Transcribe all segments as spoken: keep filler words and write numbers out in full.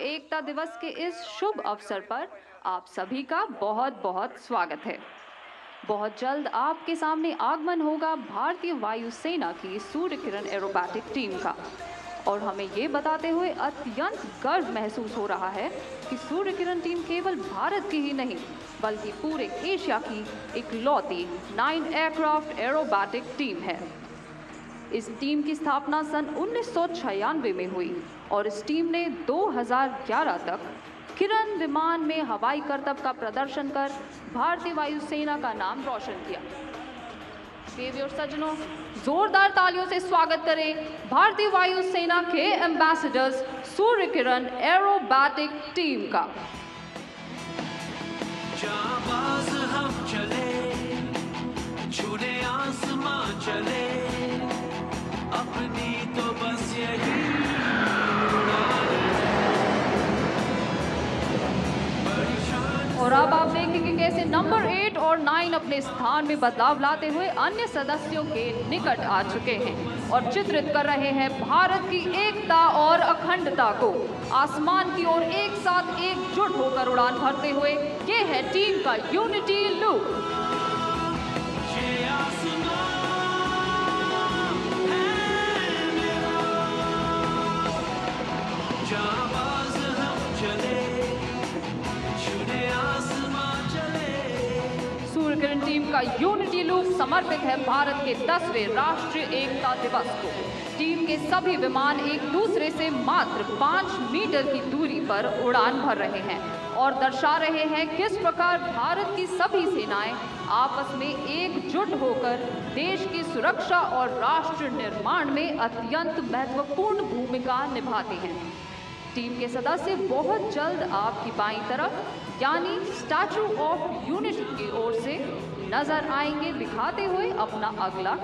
एकता दिवस के इस शुभ अवसर पर आप सभी का बहुत बहुत स्वागत है। बहुत जल्द आपके सामने आगमन होगा भारतीय वायुसेना की सूर्य किरण एरोबैटिक टीम का, और हमें ये बताते हुए अत्यंत गर्व महसूस हो रहा है कि सूर्य किरण टीम केवल भारत की ही नहीं बल्कि पूरे एशिया की इकलौती नाइन एयरक्राफ्ट एरोबैटिक टीम है। इस टीम की स्थापना सन उन्नीस सौ छियानवे में हुई और इस टीम ने दो हज़ार ग्यारह तक किरण विमान में हवाई करतब का प्रदर्शन कर भारतीय वायुसेना का नाम रोशन किया। देवी और सज्जनों, जोरदार तालियों से स्वागत करें भारतीय वायुसेना के ambassadors Surya Kiran aerobatic team का। जाबाज हम चले, छूने आसमां चले, अपनी तो बस यही और अब आप देखेंगे कैसे नंबर एट और नाइन अपने स्थान में बदलाव लाते हुए अन्य सदस्यों के निकट आ चुके हैं और चित्रित कर रहे हैं भारत की एकता और अखंडता को। आसमान की ओर एक साथ एकजुट होकर उड़ान भरते हुए ये है टीम का unity look. Surya Kiran team का यूनिटी लूप समर्पित है भारत के दसवें राष्ट्रीय एकता दिवस को। टीम के सभी विमान एक दूसरे से मात्र पाँच मीटर की दूरी पर उड़ान भर रहे हैं और दर्शा रहे हैं किस प्रकार भारत की सभी सेनाएं आपस में एकजुट होकर देश की सुरक्षा और राष्ट्र निर्माण में अत्यंत महत्वपूर्ण भूमिका निभाती हैं। टीम के सदस्य बहुत जल्द आपकी बाईं तरफ यानी स्टैचू ऑफ यूनिटी की ओर से नजर आएंगे दिखाते हुए अपना अगला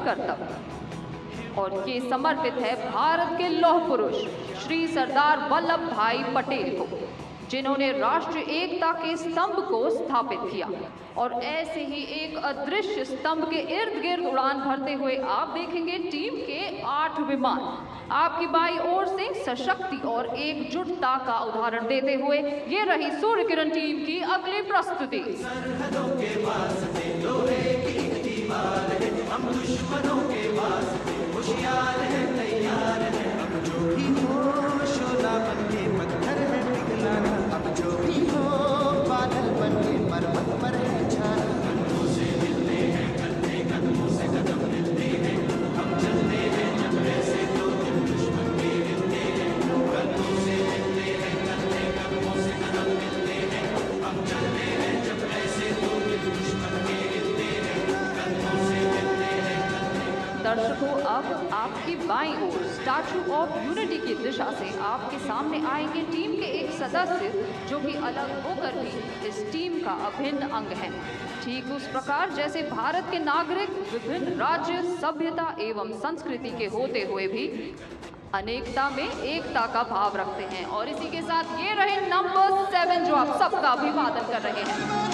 करतब, और ये समर्पित है भारत के लौह पुरुष श्री सरदार वल्लभ भाई पटेल को, जिन्होंने राष्ट्रीय एकता के स्तंभ को स्थापित किया। और ऐसे ही एक अदृश्य स्तंभ के इर्द गिर्द उड़ान भरते हुए आप देखेंगे टीम के आठ विमान आपकी बाईं ओर से सशक्ति और एकजुटता का उदाहरण देते हुए ये रही सूर्य किरण टीम की अगली प्रस्तुति। सरहदों के वास्ते लोहे की दीवार है, हम दुश्मनों के वास्ते होशियार है, तैयार है। अब जो भी हो शोला बनके पत्थर में पिघलाना, अब जो भी हो बादल बनके पर्वत पर है छाना। कदमों से मिलते हैं कंधे, कदमों से कदम मिलते हैं, हम चलते हैं जंगले से तो दिल दुश्मन के गिरते हैं। कदमों से मिलते हैं कंधे, कदमों से कदम मिलते हैं, हम चलते हैं जंगले से तो दिल दुश्मन के गिरते हैं। कदमों से मिलते हैं कंधे। दर्शकों, अब आपकी बाईं ओर स्टैचू ऑफ यूनिटी की दिशा से आपके सामने आएंगे टीम के एक सदस्य जो कि अलग होकर भी इस टीम का अभिन्न अंग है। ठीक उस प्रकार जैसे भारत के नागरिक विभिन्न राज्य, सभ्यता एवं संस्कृति के होते हुए भी अनेकता में एकता का भाव रखते हैं। और इसी के साथ ये रहे नंबर सेवन जो आप सबका अभिवादन कर रहे हैं।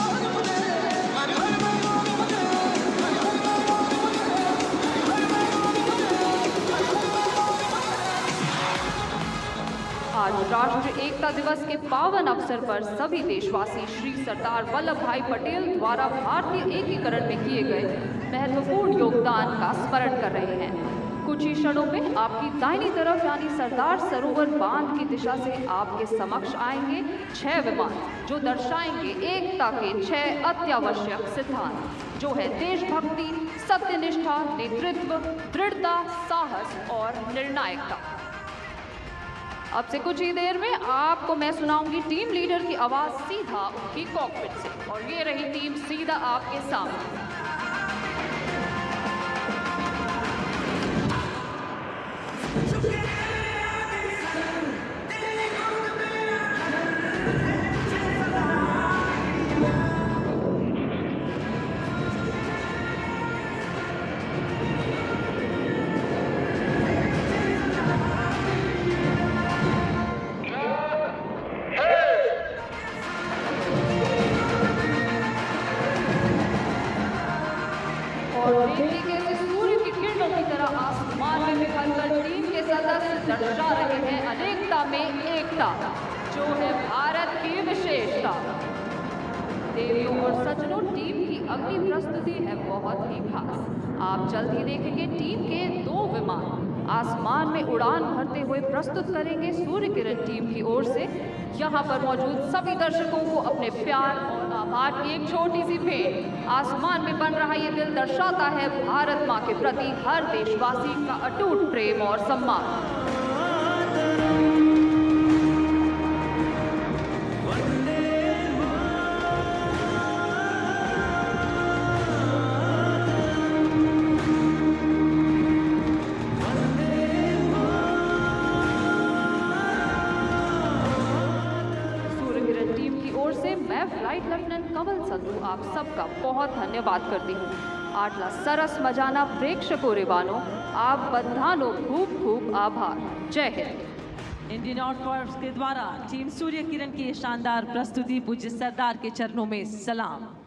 आज राष्ट्रीय एकता दिवस के पावन अवसर पर सभी देशवासी श्री सरदार वल्लभ भाई पटेल द्वारा भारतीय एकीकरण में किए गए महत्वपूर्ण योगदान का स्मरण कर रहे हैं। कुछ ही क्षणों में आपकी दाहिनी तरफ यानी सरदार सरोवर बांध की दिशा से आपके समक्ष आएंगे छह विमान जो दर्शाएंगे एकता के छह अत्यावश्यक सिद्धांत, जो है देशभक्ति, सत्यनिष्ठा, नेतृत्व, दृढ़ता, साहस और निर्णायकता। अब से कुछ ही देर में आपको मैं सुनाऊंगी टीम लीडर की आवाज सीधा उनकी कॉकपिट से, और ये रही टीम सीधा आपके सामने। देवियों और सज्जनों, टीम की अगली प्रस्तुति है बहुत ही खास। आप जल्द ही देखेंगे टीम के दो विमान आसमान में उड़ान भरते हुए प्रस्तुत करेंगे सूर्य किरण टीम की ओर से। यहाँ पर मौजूद सभी दर्शकों को अपने प्यार और आभार की एक छोटी सी भेंट। आसमान में बन रहा ये दिल दर्शाता है भारत माँ के प्रति हर देशवासी का अटूट प्रेम और सम्मान। मैं फ्लाइट लेफ्टिनेंट कंवल संधू आप सबका बहुत धन्यवाद करती हूँ। आटला सरस मजाना प्रेक्षकों रेवानो, आप बधानो खूब खूब आभार। जय हिंद। इंडियन आर्टवर्क्स के द्वारा टीम सूर्य किरण की शानदार प्रस्तुति पूज्य सरदार के चरणों में सलाम।